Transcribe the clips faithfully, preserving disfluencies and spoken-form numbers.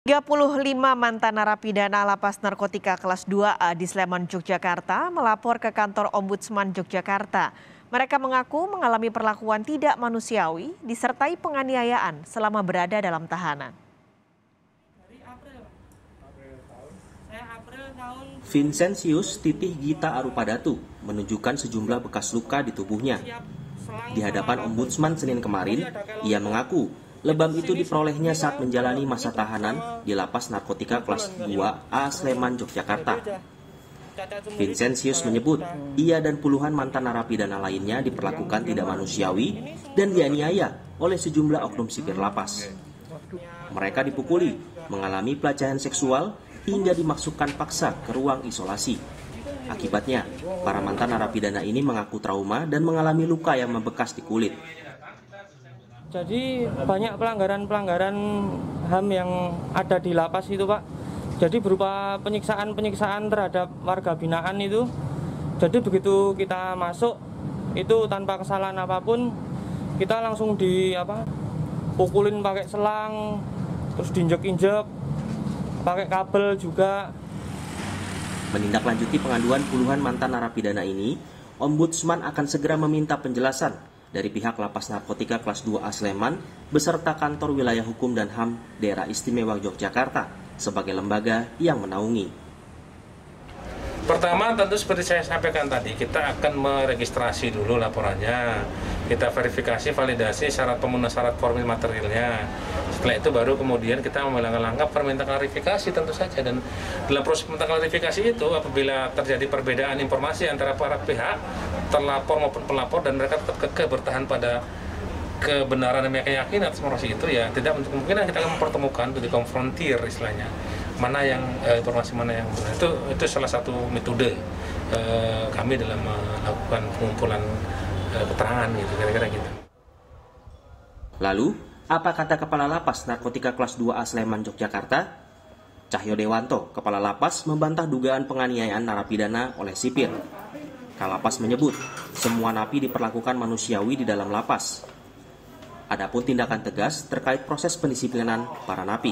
tiga puluh lima mantan narapidana lapas narkotika kelas dua A di Sleman, Yogyakarta melapor ke kantor Ombudsman Yogyakarta. Mereka mengaku mengalami perlakuan tidak manusiawi disertai penganiayaan selama berada dalam tahanan. Vincentius Titih Gita Arupadatu menunjukkan sejumlah bekas luka di tubuhnya. Di hadapan Ombudsman Senin kemarin, ia mengaku lebam itu diperolehnya saat menjalani masa tahanan di lapas narkotika kelas dua A Sleman, Yogyakarta. Vincentius menyebut ia dan puluhan mantan narapidana lainnya diperlakukan tidak manusiawi dan dianiaya oleh sejumlah oknum sipir lapas. Mereka dipukuli, mengalami pelecehan seksual, hingga dimasukkan paksa ke ruang isolasi. Akibatnya, para mantan narapidana ini mengaku trauma dan mengalami luka yang membekas di kulit. Jadi banyak pelanggaran-pelanggaran H A M yang ada di lapas itu, Pak. Jadi berupa penyiksaan-penyiksaan terhadap warga binaan itu. Jadi begitu kita masuk itu tanpa kesalahan apapun, kita langsung di apa? Pukulin pakai selang, terus diinjek-injek, pakai kabel juga. Menindaklanjuti pengaduan puluhan mantan narapidana ini, Ombudsman akan segera meminta penjelasan dari pihak Lapas Narkotika Kelas dua A Sleman beserta Kantor Wilayah Hukum dan H A M Daerah Istimewa Yogyakarta sebagai lembaga yang menaungi. Pertama, tentu seperti saya sampaikan tadi, kita akan meregistrasi dulu laporannya. Kita verifikasi, validasi syarat pemenuhan syarat formil materialnya. Setelah itu baru kemudian kita memulai langkah permintaan klarifikasi tentu saja. Dan dalam proses permintaan klarifikasi itu, apabila terjadi perbedaan informasi antara para pihak, terlapor maupun pelapor, dan mereka tetap kekeh bertahan pada kebenaran dan keyakinan atas informasi itu, ya tidak untuk kemungkinan kita akan mempertemukan, untuk dikonfrontir istilahnya, mana yang eh, informasi mana yang benar. Itu itu salah satu metode eh, kami dalam melakukan pengumpulan eh, keterangan gitu, kira-kira gitu. Lalu, apa kata Kepala Lapas Narkotika Kelas dua A Sleman, Yogyakarta? Cahyo Dewanto, Kepala Lapas, membantah dugaan penganiayaan narapidana oleh sipir. Kalapas menyebut semua napi diperlakukan manusiawi di dalam lapas. Adapun tindakan tegas terkait proses pendisiplinan para napi.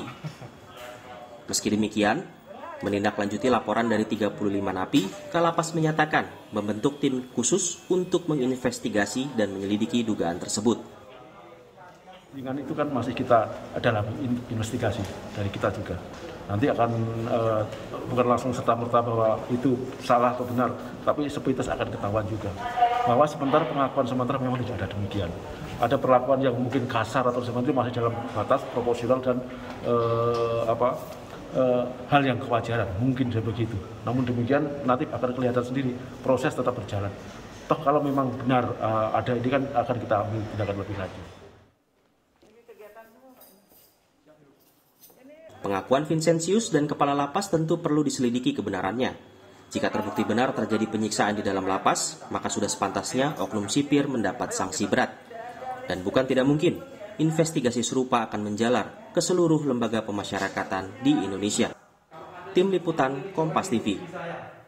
Meski demikian, menindaklanjuti laporan dari tiga puluh lima napi, Kalapas menyatakan membentuk tim khusus untuk menginvestigasi dan menyelidiki dugaan tersebut. Dengan itu kan masih kita dalam investigasi dari kita juga. Nanti akan uh, bukan langsung serta-merta bahwa itu salah atau benar, tapi sepintas akan ketahuan juga. Bahwa sementara pengakuan sementara memang tidak ada demikian. Ada perlakuan yang mungkin kasar atau seperti itu masih dalam batas proporsional dan uh, apa uh, hal yang kewajaran, mungkin begitu. Namun demikian nanti akan kelihatan sendiri, proses tetap berjalan. Toh kalau memang benar uh, ada ini kan akan kita ambil tindakan lebih lanjut. Pengakuan Vincentius dan Kepala Lapas tentu perlu diselidiki kebenarannya. Jika terbukti benar terjadi penyiksaan di dalam lapas, maka sudah sepantasnya oknum sipir mendapat sanksi berat. Dan bukan tidak mungkin, investigasi serupa akan menjalar ke seluruh lembaga pemasyarakatan di Indonesia. Tim Liputan Kompas T V.